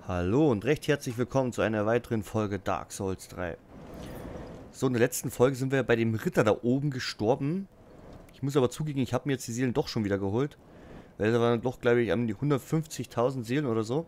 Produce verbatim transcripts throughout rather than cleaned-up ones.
Hallo und recht herzlich willkommen zu einer weiteren Folge Dark Souls drei. So, in der letzten Folge sind wir bei dem Ritter da oben gestorben. Ich muss aber zugeben, ich habe mir jetzt die Seelen doch schon wieder geholt. Weil da waren doch, glaube ich, an die hundertfünfzigtausend Seelen oder so.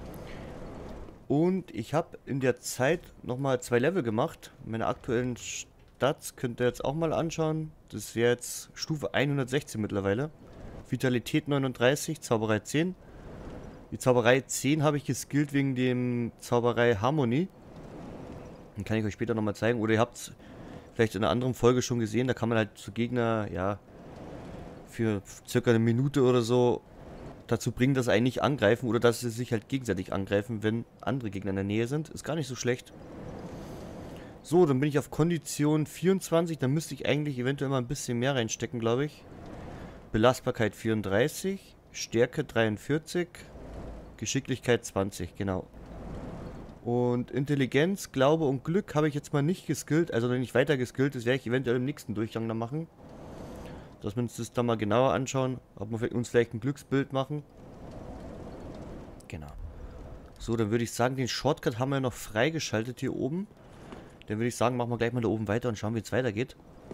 Und ich habe in der Zeit nochmal zwei Level gemacht. Meine aktuellen Stats könnt ihr jetzt auch mal anschauen. Das wäre jetzt Stufe hundertsechzehn mittlerweile. Vitalität neununddreißig, Zauberei zehn. Die Zauberei zehn habe ich geskillt wegen dem Zauberei Harmonie. Den kann ich euch später nochmal zeigen. Oder ihr habt es vielleicht in einer anderen Folge schon gesehen. Da kann man halt zu Gegner, ja, für circa eine Minute oder so dazu bringen, dass sie einen nicht angreifen. Oder dass sie sich halt gegenseitig angreifen, wenn andere Gegner in der Nähe sind. Ist gar nicht so schlecht. So, dann bin ich auf Kondition vierundzwanzig. Dann müsste ich eigentlich eventuell mal ein bisschen mehr reinstecken, glaube ich. Belastbarkeit vierunddreißig. Stärke dreiundvierzig. Geschicklichkeit zwanzig, genau. Und Intelligenz, Glaube und Glück habe ich jetzt mal nicht geskillt, also nicht weiter geskillt. Das werde ich eventuell im nächsten Durchgang dann machen. Dass wir uns das dann mal genauer anschauen, ob wir uns vielleicht ein Glücksbild machen. Genau. So, dann würde ich sagen, den Shortcut haben wir noch freigeschaltet hier oben. Dann würde ich sagen, machen wir gleich mal da oben weiter und schauen, wie es weitergeht.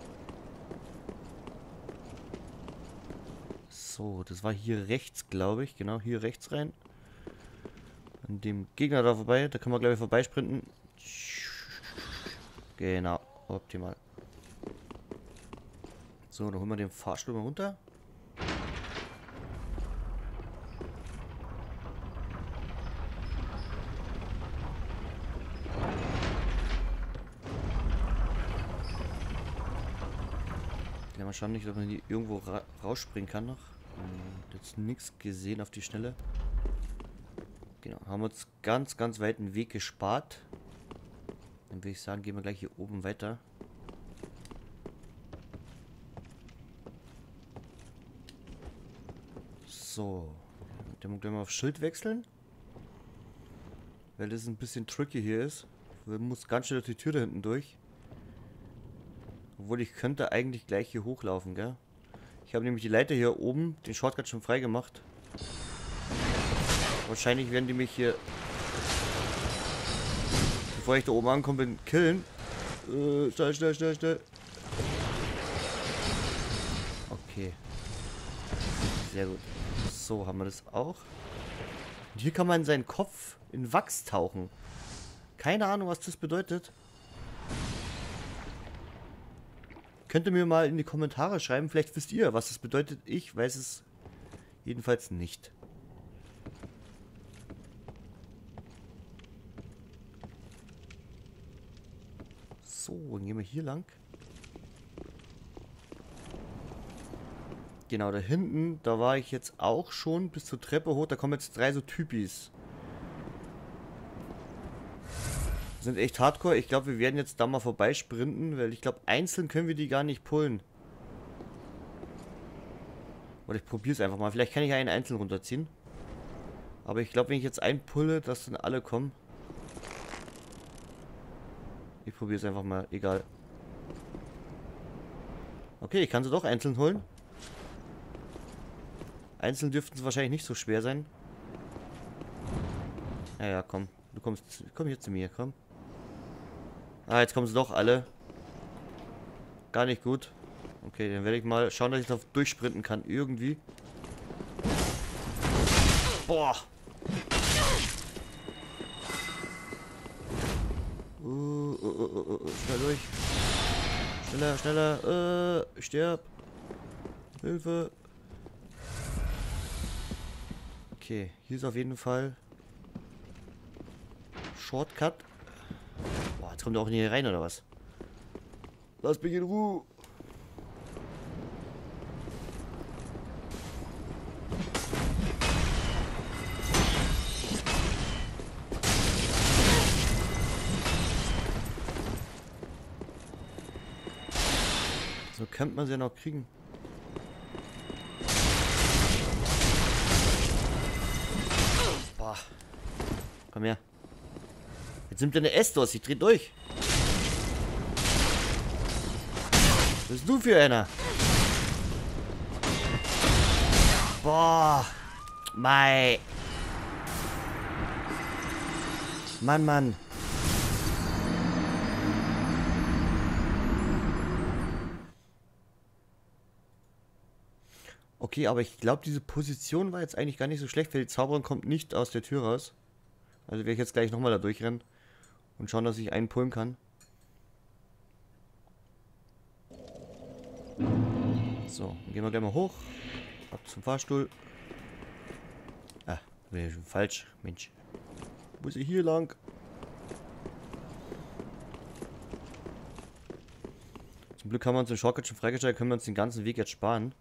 So, das war hier rechts, glaube ich. Genau, hier rechts rein. An dem Gegner da vorbei. Da kann man, glaube ich, vorbeisprinten. Genau, optimal. So, dann holen wir den Fahrstuhl mal runter. Ja, mal schauen, nicht, ob man hier irgendwo ra rausspringen kann noch. Hm, jetzt nichts gesehen auf die Schnelle. Genau, haben uns ganz, ganz weiten Weg gespart. Dann würde ich sagen, gehen wir gleich hier oben weiter. So, dann können wir auf Schild wechseln. Weil das ein bisschen tricky hier ist. Man muss ganz schnell durch die Tür da hinten durch. Obwohl ich könnte eigentlich gleich hier hochlaufen, gell? Ich habe nämlich die Leiter hier oben, den Shortcut schon frei gemacht. Wahrscheinlich werden die mich hier, bevor ich da oben ankomme, bin, killen. Äh, schnell, schnell, schnell, schnell. Okay. Sehr gut. So, haben wir das auch. Und hier kann man seinen Kopf in Wachs tauchen. Keine Ahnung, was das bedeutet. Könnt ihr mir mal in die Kommentare schreiben. Vielleicht wisst ihr, was das bedeutet. Ich weiß es jedenfalls nicht. So, dann gehen wir hier lang. Genau, da hinten, da war ich jetzt auch schon bis zur Treppe hoch. Da kommen jetzt drei so Typis. Sind echt hardcore. Ich glaube, wir werden jetzt da mal vorbeisprinten, weil ich glaube, einzeln können wir die gar nicht pullen. Oder ich probiere es einfach mal. Vielleicht kann ich einen einzeln runterziehen. Aber ich glaube, wenn ich jetzt einen pulle, dass dann alle kommen. Ich probiere es einfach mal. Egal. Okay, ich kann sie doch einzeln holen. Einzeln dürften sie wahrscheinlich nicht so schwer sein. Ja, ja, komm. Du kommst. Komm hier zu mir, komm. Ah, jetzt kommen sie doch alle. Gar nicht gut. Okay, dann werde ich mal schauen, dass ich noch durchsprinten kann. Irgendwie. Boah. Uh, uh, uh, uh, schnell durch. Schneller, schneller. Äh, sterb. Hilfe. Okay, hier ist auf jeden Fall Shortcut. Boah, jetzt kommt er auch nicht hier rein, oder was? Lass mich in Ruhe. So könnte man sie ja noch kriegen. Boah. Komm her. Jetzt nimmt er eine Estos, ich dreh durch. Was bist du für einer? Boah. Mei. Mann, Mann. Okay, aber ich glaube, diese Position war jetzt eigentlich gar nicht so schlecht, weil die Zauberin kommt nicht aus der Tür raus. Also werde ich jetzt gleich nochmal da durchrennen und schauen, dass ich einen pullen kann. So, dann gehen wir gleich mal hoch. Ab zum Fahrstuhl. Ah, bin ich schon falsch. Mensch. Muss ich hier lang? Zum Glück haben wir uns den Shortcut schon freigestellt, können wir uns den ganzen Weg jetzt sparen.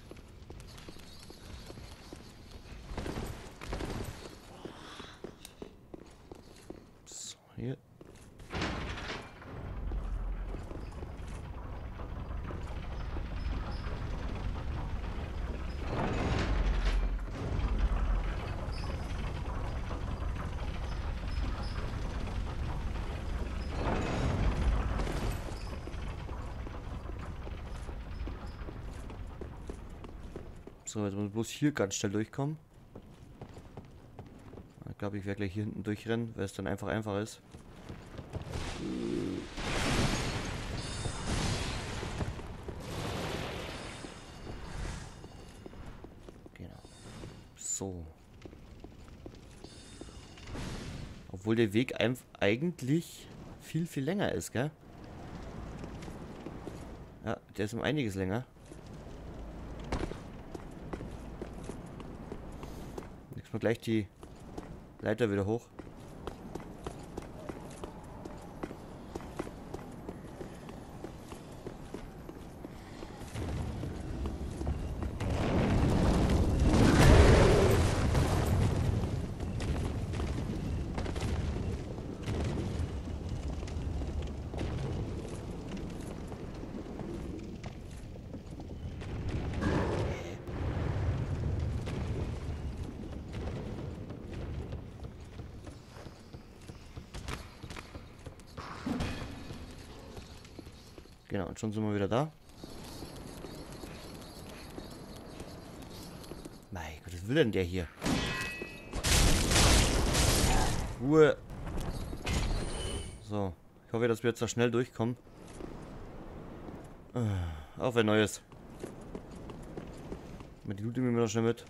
So, hier. So, jetzt muss ich bloß hier ganz schnell durchkommen. Ich glaube, ich werde gleich hier hinten durchrennen, weil es dann einfach einfach ist. Genau. So. Obwohl der Weg eigentlich viel, viel länger ist, gell? Ja, der ist um einiges länger. Jetzt mal gleich die Leiter wieder hoch. Genau, und schon sind wir wieder da. Mein Gott, was will denn der hier? Ruhe. So, ich hoffe, dass wir jetzt da schnell durchkommen. Auf ein neues. Mit die Loot nehmen wir noch schnell mit.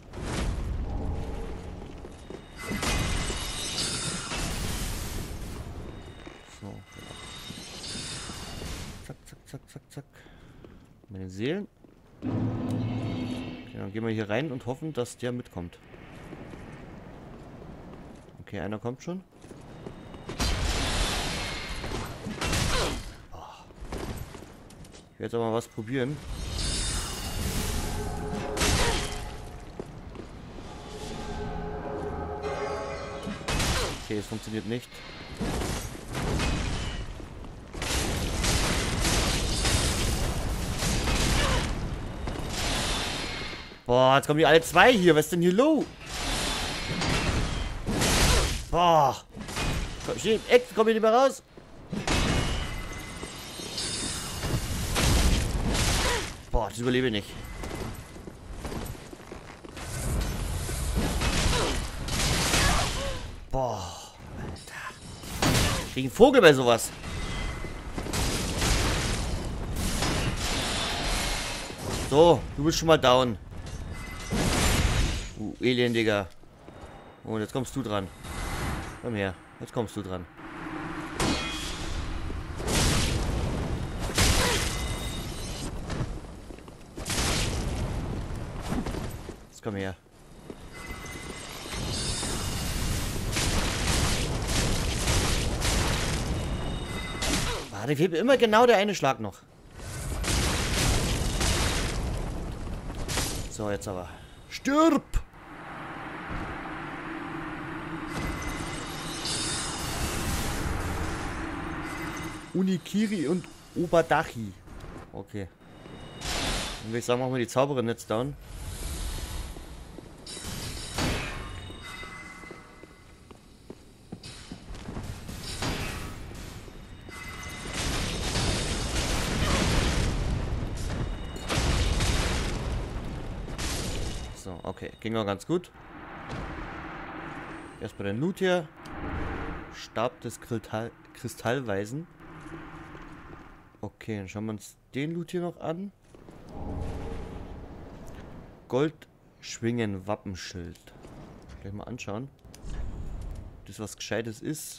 So, genau. Zack, zack, zack, zack, zack. Meine Seelen. Okay, dann gehen wir hier rein und hoffen, dass der mitkommt. Okay, einer kommt schon. Ich werde jetzt aber mal was probieren. Okay, es funktioniert nicht. Boah, jetzt kommen die alle zwei hier. Was ist denn hier los? Boah. Steh im Eck, komm hier nicht mehr raus. Boah, das überlebe ich nicht. Boah, Alter. Ich krieg einen Vogel bei sowas. So, du bist schon mal down. Du Elendiger. Und jetzt kommst du dran. Komm her, jetzt kommst du dran. Jetzt komm her. Ah, da fehlt mir immer genau der eine Schlag noch. So, jetzt aber. Stirb! Unikiri und Obadachi. Okay. Dann würde ich sagen, machen wir die Zauberin jetzt down. So, okay. Ging auch ganz gut. Erstmal den Loot hier. Stab des Kristall Kristallweisen. Okay, dann schauen wir uns den Loot hier noch an. Goldschwingen Wappenschild. Gleich mal anschauen. Ob das was Gescheites ist.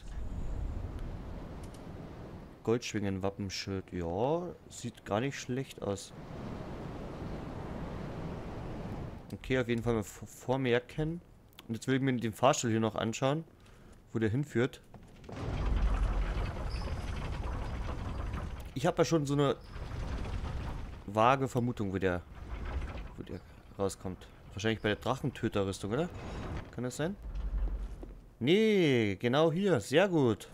Goldschwingen Wappenschild. Ja, sieht gar nicht schlecht aus. Okay, auf jeden Fall mal vormerken. Und jetzt will ich mir den Fahrstuhl hier noch anschauen, wo der hinführt. Ich habe ja schon so eine vage Vermutung, wo der, wo der rauskommt. Wahrscheinlich bei der Drachentöterrüstung, oder? Kann das sein? Nee, genau hier. Sehr gut.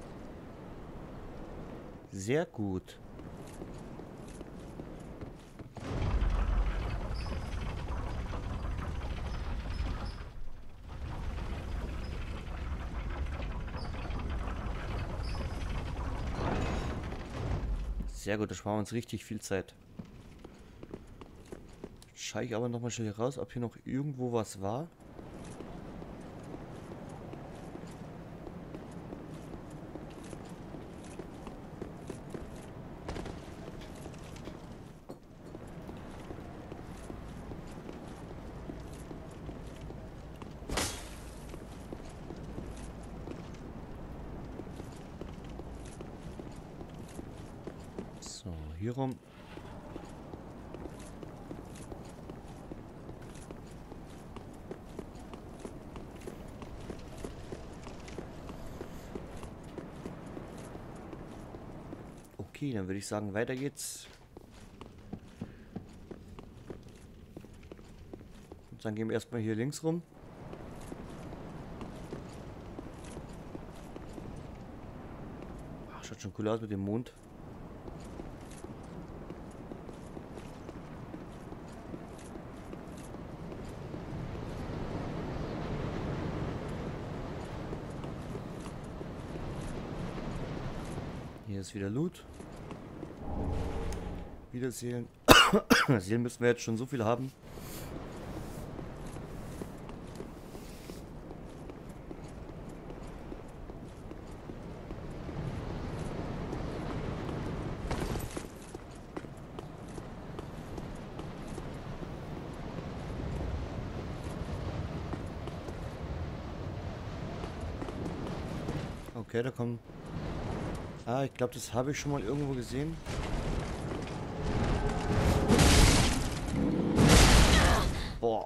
Sehr gut. Sehr gut, da sparen wir uns richtig viel Zeit. Jetzt schaue ich aber nochmal schnell raus, ob hier noch irgendwo was war. So, hier rum. Okay, dann würde ich sagen, weiter geht's. Und dann gehen wir erstmal hier links rum. Ach, schaut schon cool aus mit dem Mond. Hier ist wieder Loot. Wieder Seelen. Seelen müssen wir jetzt schon so viel haben. Okay, da kommen... Ah, ich glaube, das habe ich schon mal irgendwo gesehen. Boah.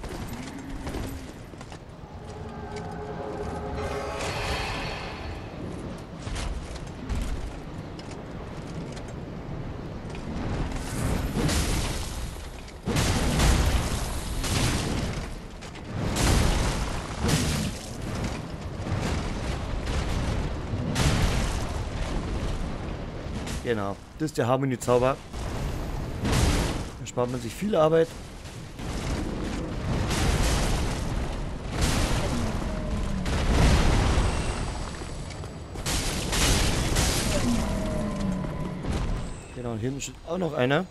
Genau, das ist der Harmony-Zauber. Da spart man sich viel Arbeit. Genau, und hinten steht auch noch einer.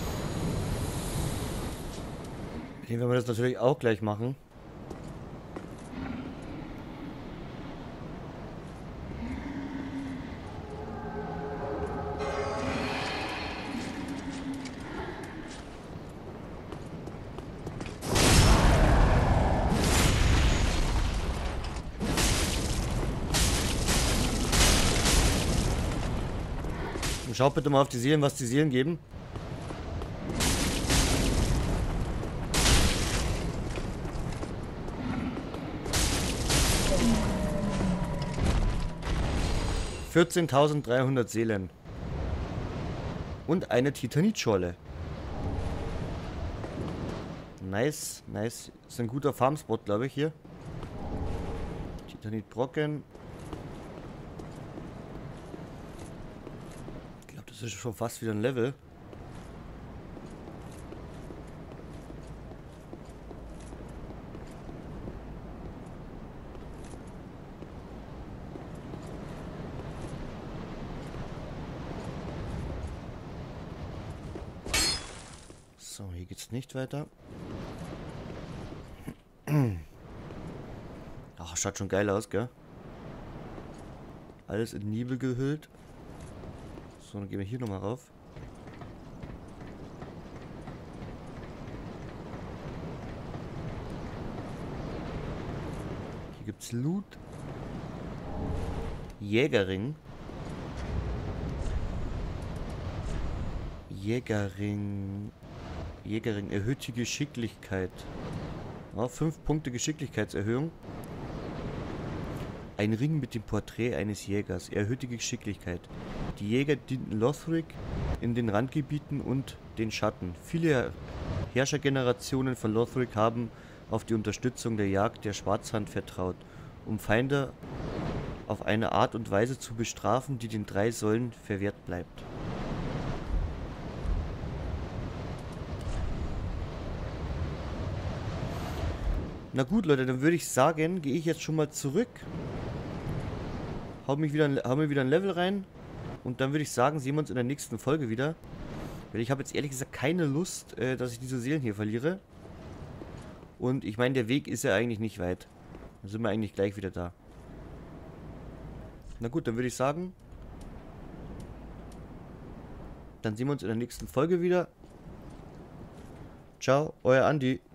Mit dem werden wir das natürlich auch gleich machen. Schaut bitte mal auf die Seelen, was die Seelen geben. vierzehntausenddreihundert Seelen. Und eine Titanitscholle. Nice, nice. Ist ein guter Farmspot, glaube ich, hier. Titanitbrocken. Das ist schon fast wieder ein Level. So, hier geht's nicht weiter. Ach, schaut schon geil aus, gell? Alles in Nebel gehüllt. So, dann gehen wir hier nochmal rauf. Hier gibt's Loot. Jägerring. Jägerring. Jägerring. Erhöht die Geschicklichkeit. Ja, fünf Punkte Geschicklichkeitserhöhung. Ein Ring mit dem Porträt eines Jägers. Erhöht die Geschicklichkeit. Die Jäger dienten Lothric in den Randgebieten und den Schatten. Viele Herrschergenerationen von Lothric haben auf die Unterstützung der Jagd der Schwarzhand vertraut, um Feinde auf eine Art und Weise zu bestrafen, die den drei Säulen verwehrt bleibt. Na gut, Leute, dann würde ich sagen, gehe ich jetzt schon mal zurück. Hau mich wieder, hau mir wieder ein Level rein. Und dann würde ich sagen, sehen wir uns in der nächsten Folge wieder. Weil ich habe jetzt ehrlich gesagt keine Lust, äh, dass ich diese Seelen hier verliere. Und ich meine, der Weg ist ja eigentlich nicht weit. Dann sind wir eigentlich gleich wieder da. Na gut, dann würde ich sagen, dann sehen wir uns in der nächsten Folge wieder. Ciao, euer Andi.